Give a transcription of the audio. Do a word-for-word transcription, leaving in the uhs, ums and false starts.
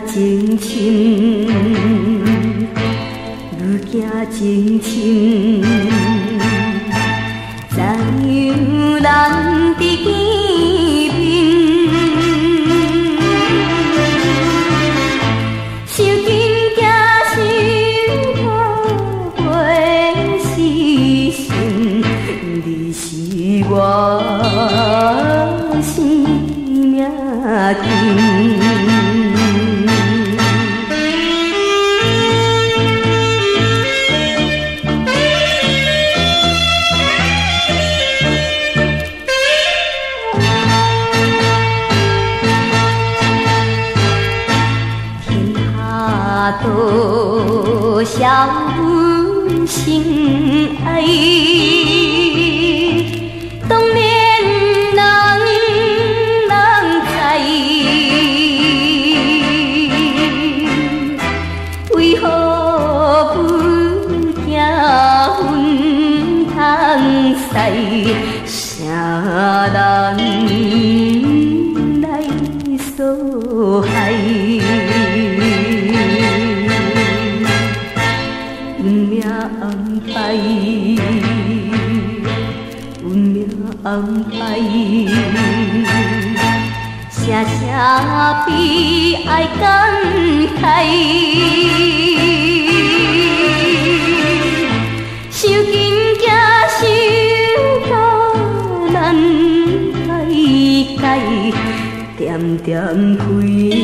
情深，愈行情深，怎样人伫见面？受惊惊心破袂死心，你是我生命根。多少阮心爱，当面人人知，为何阮惊阮通使？啥人来所害？安排，运命安排，声声悲哀感慨，受惊惊受到难开解，点点开。